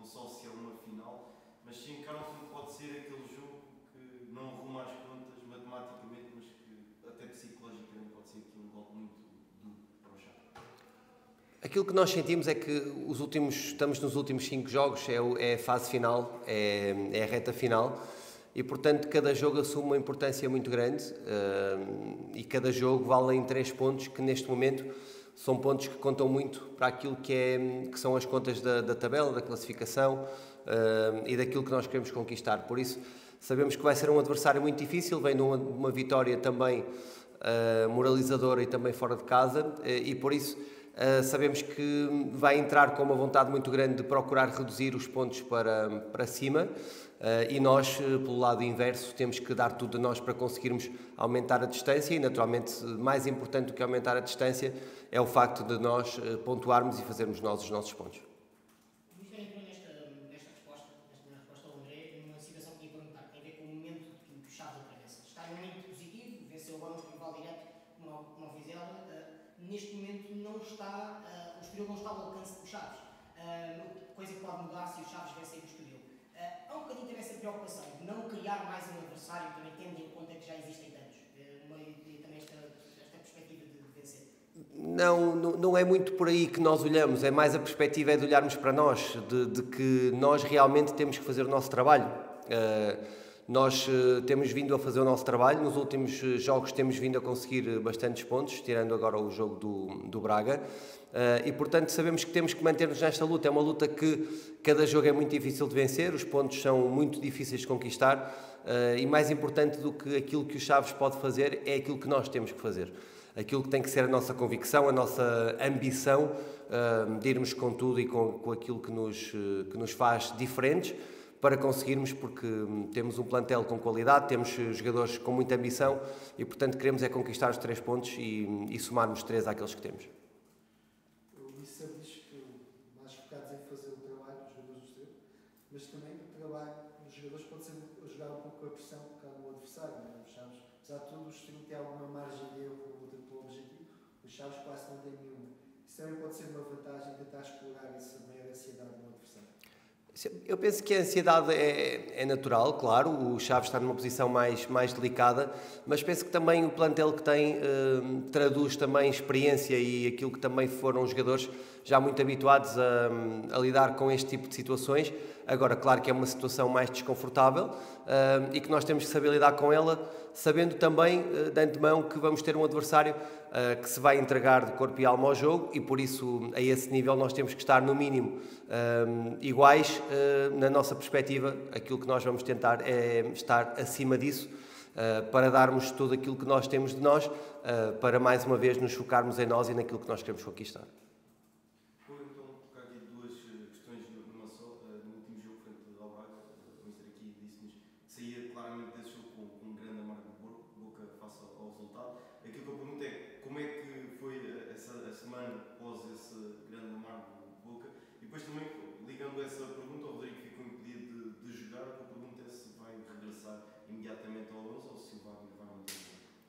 só se é uma final, mas sim encaram como pode ser aquele jogo que não arruma as contas matematicamente, mas que até psicologicamente pode ser aqui um golpe muito duro para o Chaves. Aquilo que nós sentimos é que estamos nos últimos 5 jogos, é a fase final, é a reta final, e portanto cada jogo assume uma importância muito grande, e cada jogo vale em 3 pontos, que neste momento são pontos que contam muito para aquilo que são as contas da tabela, da classificação, e daquilo que nós queremos conquistar. Por isso sabemos que vai ser um adversário muito difícil, vem de uma vitória também moralizadora e também fora de casa, e por isso sabemos que vai entrar com uma vontade muito grande de procurar reduzir os pontos para cima, e nós, pelo lado inverso, temos que dar tudo de nós para conseguirmos aumentar a distância, e naturalmente mais importante do que aumentar a distância é o facto de nós pontuarmos e fazermos nós os nossos pontos. O Mister entrou nesta primeira resposta ao André, numa situação que ia perguntar, tem a ver com o momento que o Chaves atravessa. Está em um momento positivo, venceu agora um rival direto, como o Vizela. Neste momento não está, o Estoril não está ao alcance do Chaves, coisa que pode mudar se o Chaves vencer o Estoril. Há um bocadinho também essa preocupação de não criar mais um adversário, também tendo em conta que já existem tantos, e também esta perspectiva de vencer. Não é muito por aí que nós olhamos, é mais a perspectiva de olharmos para nós, de que nós realmente temos que fazer o nosso trabalho. Nós temos vindo a fazer o nosso trabalho, nos últimos jogos temos vindo a conseguir bastantes pontos, tirando agora o jogo do Braga, e portanto sabemos que temos que manter-nos nesta luta. É uma luta que cada jogo é muito difícil de vencer, os pontos são muito difíceis de conquistar, e mais importante do que aquilo que o Chaves pode fazer é aquilo que nós temos que fazer. Aquilo que tem que ser a nossa convicção, a nossa ambição de irmos com tudo e com aquilo que nos faz diferentes, para conseguirmos, porque temos um plantel com qualidade, temos jogadores com muita ambição e, portanto, queremos é conquistar os 3 pontos e somarmos 3 àqueles que temos. O Lissa diz que mais focados em fazer o trabalho dos jogadores do Estoril, mas também o trabalho dos jogadores pode ser jogar um pouco a pressão por causa do adversário, não é? Os Chaves, apesar de tudo, o Estoril tem alguma margem de erro na luta pelo objetivo, os Chaves quase não têm nenhuma. Isso também pode ser uma vantagem tentar explorar essa maior ansiedade no adversário. Eu penso que a ansiedade é natural, claro, o Chaves está numa posição mais delicada, mas penso que também o plantel que tem traduz também experiência e aquilo que também foram os jogadores já muito habituados a lidar com este tipo de situações. Agora, claro que é uma situação mais desconfortável e que nós temos que saber lidar com ela, sabendo também de antemão que vamos ter um adversário que se vai entregar de corpo e alma ao jogo, e por isso a esse nível nós temos que estar no mínimo iguais. Na nossa perspectiva, aquilo que nós vamos tentar é estar acima disso, para darmos tudo aquilo que nós temos de nós, para mais uma vez nos focarmos em nós e naquilo que nós queremos conquistar. Vou então tocar aqui 2 questões numa só. No último jogo frente ao Braga, o Mister aqui disse-nos que saía claramente desse jogo com um grande amargo de boca face ao resultado. Aquilo que eu pergunto é como é que foi a semana após esse grande amargo de boca, e depois também, ligando essa pergunta, o Rodrigo ficou impedido de jogar. A pergunta é se vai regressar imediatamente ao 11 ou se o Wagner vai manter.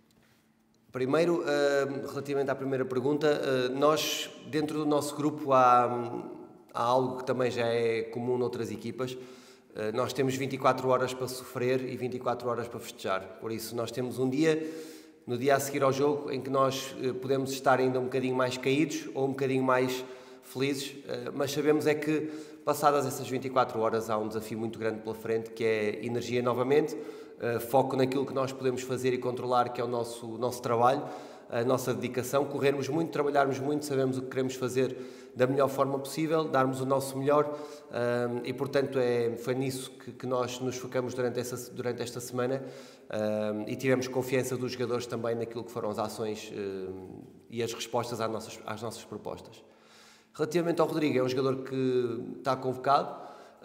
Primeiro, relativamente à primeira pergunta, nós, dentro do nosso grupo, há algo que também já é comum noutras equipas. Nós temos 24 horas para sofrer e 24 horas para festejar. Por isso, nós temos um dia, no dia a seguir ao jogo, em que nós podemos estar ainda um bocadinho mais caídos ou um bocadinho mais felizes, mas sabemos é que, passadas essas 24 horas, há um desafio muito grande pela frente, que é energia novamente, foco naquilo que nós podemos fazer e controlar, que é o nosso trabalho, a nossa dedicação, corrermos muito, trabalharmos muito, sabemos o que queremos fazer da melhor forma possível, darmos o nosso melhor, e portanto foi nisso que nós nos focamos durante esta semana, e tivemos confiança dos jogadores também naquilo que foram as ações e as respostas às nossas propostas. Relativamente ao Rodrigo, é um jogador que está convocado,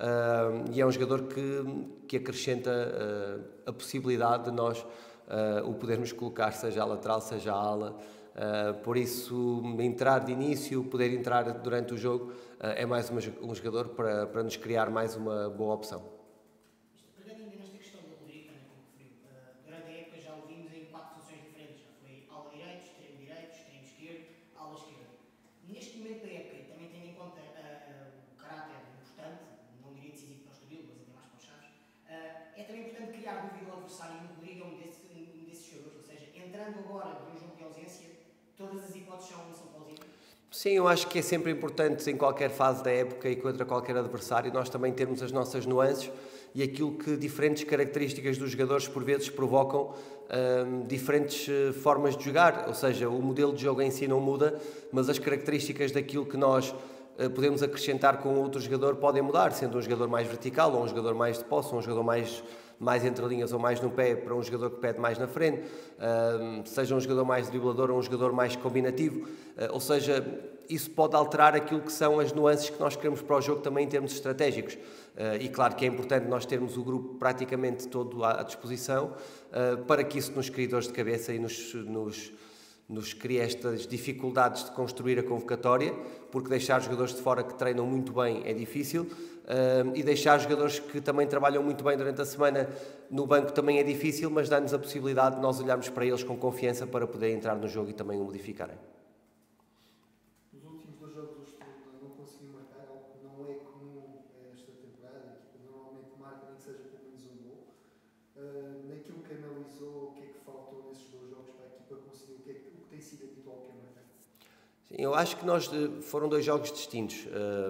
e é um jogador que acrescenta a possibilidade de nós o podermos colocar, seja a lateral, seja a ala. Por isso, entrar de início, poder entrar durante o jogo, é mais um jogador para nos criar mais uma boa opção. Pegando ainda nesta questão do Rodrigo, também como referiu, durante a época já o vimos em 4 funções diferentes. Já foi ala direito, extremo esquerdo, ala esquerda. Neste momento da época, também tendo em conta o caráter importante, não adversário e obriga um desses jogadores, ou seja, entrando agora de um jogo de ausência, todas as hipóteses são plausíveis? Sim, eu acho que é sempre importante em qualquer fase da época e contra qualquer adversário nós também termos as nossas nuances e aquilo que diferentes características dos jogadores por vezes provocam diferentes formas de jogar, ou seja, o modelo de jogo em si não muda, mas as características daquilo que nós podemos acrescentar com outro jogador podem mudar, sendo um jogador mais vertical ou um jogador mais de posse, ou um jogador mais entre linhas ou mais no pé para um jogador que pede mais na frente, seja um jogador mais driblador ou um jogador mais combinativo, ou seja, isso pode alterar aquilo que são as nuances que nós queremos para o jogo também em termos estratégicos. E claro que é importante nós termos o grupo praticamente todo à disposição para que isso nos crie dores de cabeça e nos cria estas dificuldades de construir a convocatória, porque deixar jogadores de fora que treinam muito bem é difícil e deixar jogadores que também trabalham muito bem durante a semana no banco também é difícil, mas dá-nos a possibilidade de nós olharmos para eles com confiança para poderem entrar no jogo e também o modificarem. Nos últimos 2 jogos do Estoril não conseguiu marcar, algo que não é comum esta temporada, a equipa normalmente marca nem que seja pelo menos um gol. Naquilo que analisou, o que é que faltou nesses 2 jogos para a equipa conseguir, o que tem sido habitual que é marcar? Sim, eu acho que foram 2 jogos distintos.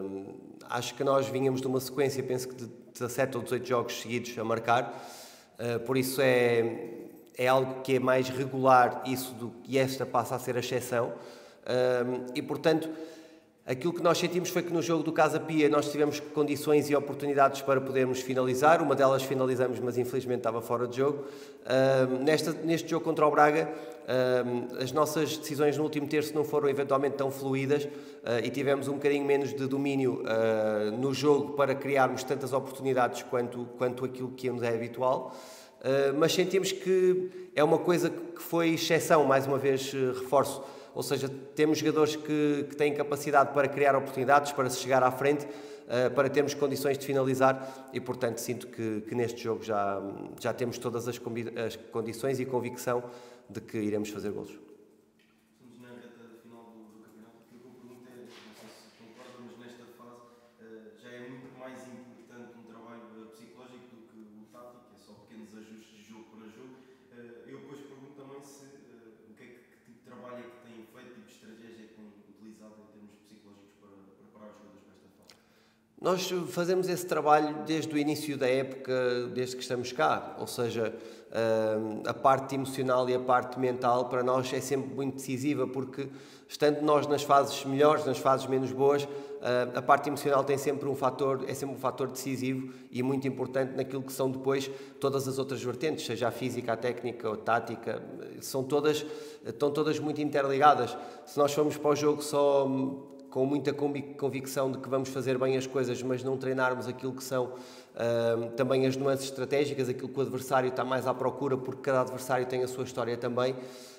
Acho que nós vínhamos de uma sequência, penso que de 17 ou 18 jogos seguidos a marcar, por isso é algo que é mais regular isso do que esta passa a ser a exceção, e portanto aquilo que nós sentimos foi que no jogo do Casa Pia nós tivemos condições e oportunidades para podermos finalizar, uma delas finalizamos, mas infelizmente estava fora de jogo. Neste jogo contra o Braga, as nossas decisões no último terço não foram eventualmente tão fluídas e tivemos um bocadinho menos de domínio no jogo para criarmos tantas oportunidades quanto aquilo que nos é habitual. Mas sentimos que é uma coisa que foi exceção, mais uma vez reforço. Ou seja, temos jogadores que têm capacidade para criar oportunidades, para se chegar à frente, para termos condições de finalizar e, portanto, sinto que neste jogo já temos todas as condições e convicção de que iremos fazer golos. Estamos na reta final do campeonato. Aquilo que eu pergunto é, não sei se concorda, mas nesta fase já é muito mais importante um trabalho psicológico do que o tático, é só pequenos ajustes de jogo para jogo. Eu depois pergunto também que tipo de trabalho é que têm feito, tipo de estratégia é que têm utilizado em termos psicológicos para preparar os jogadores para esta fase. Nós fazemos esse trabalho desde o início da época, desde que estamos cá, ou seja, a parte emocional e a parte mental para nós é sempre muito decisiva, porque estando nós nas fases melhores, nas fases menos boas, a parte emocional é sempre um fator decisivo e muito importante naquilo que são depois todas as outras vertentes, seja a física, a técnica, a tática, estão todas muito interligadas. Se nós formos para o jogo só com muita convicção de que vamos fazer bem as coisas, mas não treinarmos aquilo que são também as nuances estratégicas, aquilo que o adversário está mais à procura, porque cada adversário tem a sua história também,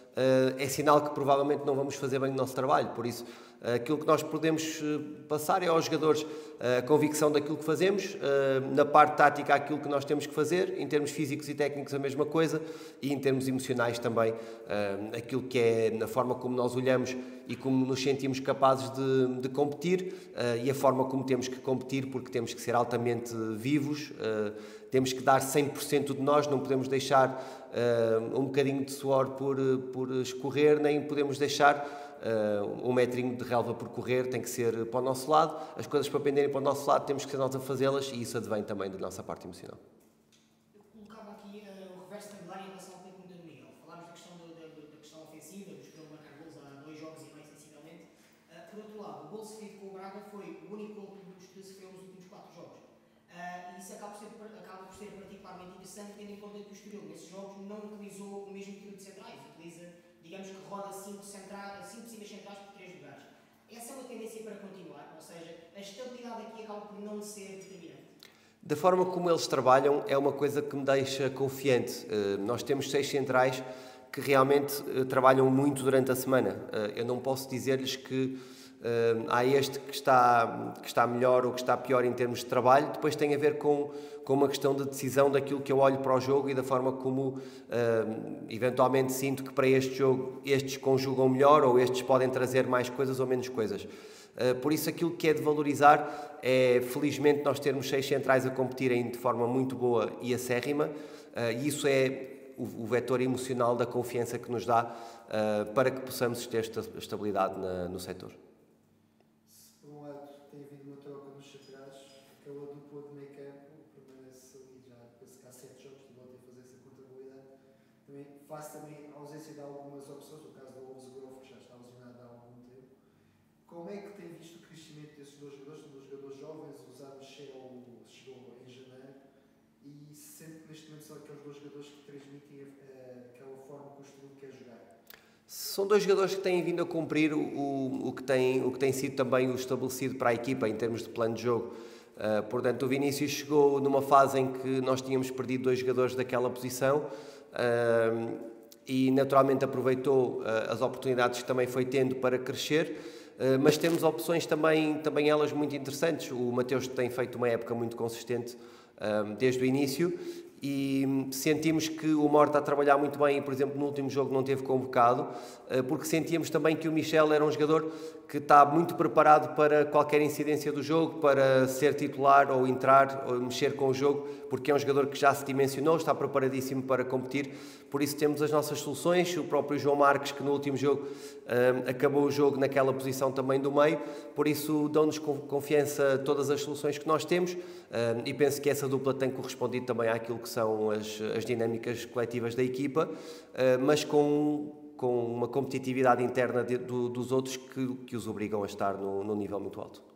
é sinal que provavelmente não vamos fazer bem o nosso trabalho. Por isso, aquilo que nós podemos passar é aos jogadores a convicção daquilo que fazemos, na parte tática aquilo que nós temos que fazer, em termos físicos e técnicos a mesma coisa, e em termos emocionais também, aquilo que é na forma como nós olhamos e como nos sentimos capazes de competir, e a forma como temos que competir, porque temos que ser altamente vivos, temos que dar 100% de nós, não podemos deixar um bocadinho de suor por escorrer, nem podemos deixar um metrinho de relva por correr, tem que ser para o nosso lado. As coisas para penderem para o nosso lado temos que ser nós a fazê-las, e isso advém também da nossa parte emocional. Eu colocava aqui o reverso da medalha em relação ao que pergunta do Miguel. Falámos da questão ofensiva, dos que não marcar gols há 2 jogos e meio, sensivelmente. Por outro lado, o gol sofrido com o Braga foi o único gol que sofreu nos últimos 4 jogos. E isso acaba por ser particularmente interessante, tendo em conta que o Estoril, nesses jogos, não utilizou o mesmo trio de centrais. Utiliza, digamos que roda 5 possíveis centrais por 3 lugares. Essa é uma tendência para continuar, ou seja, a estabilidade aqui acaba por não ser determinante. Da forma como eles trabalham é uma coisa que me deixa confiante. Nós temos 6 centrais que realmente trabalham muito durante a semana. Eu não posso dizer-lhes que há este que está melhor ou que está pior em termos de trabalho. Depois tem a ver com uma questão de decisão daquilo que eu olho para o jogo e da forma como eventualmente sinto que para este jogo estes conjugam melhor ou estes podem trazer mais coisas ou menos coisas. Por isso, aquilo que é de valorizar é, felizmente, nós termos 6 centrais a competirem de forma muito boa e acérrima, e isso é o vetor emocional da confiança que nos dá para que possamos ter esta estabilidade no setor. Se por um lado tem havido uma troca nos centrais, aquela dupla de meio campo permanece ali já, penso que há 7 jogos que voltam a fazer essa contabilidade. Também face também a ausência de algumas opções, o caso do Wolves Grove, que já está lesionado há algum tempo. Como é que tem visto o crescimento desses dois jogadores? São dois jogadores jovens, o Zano chegou em janeiro, e sempre que neste momento são aqueles dois jogadores que transmitem aquela forma que o Estoril quer jogar. São dois jogadores que têm vindo a cumprir o que tem sido também o estabelecido para a equipa em termos de plano de jogo. Portanto, o Vinícius chegou numa fase em que nós tínhamos perdido 2 jogadores daquela posição e naturalmente aproveitou as oportunidades que também foi tendo para crescer, mas temos opções também elas muito interessantes. O Mateus tem feito uma época muito consistente desde o início, e sentimos que o Mor está a trabalhar muito bem e, por exemplo, no último jogo não teve convocado, porque sentíamos também que o Michel era um jogador que está muito preparado para qualquer incidência do jogo, para ser titular ou entrar ou mexer com o jogo, porque é um jogador que já se dimensionou, está preparadíssimo para competir. Por isso temos as nossas soluções. O próprio João Marques, que no último jogo acabou o jogo naquela posição também do meio, por isso dão-nos confiança todas as soluções que nós temos, e penso que essa dupla tem correspondido também àquilo que são as dinâmicas coletivas da equipa, mas com uma competitividade interna dos outros que os obrigam a estar no nível muito alto.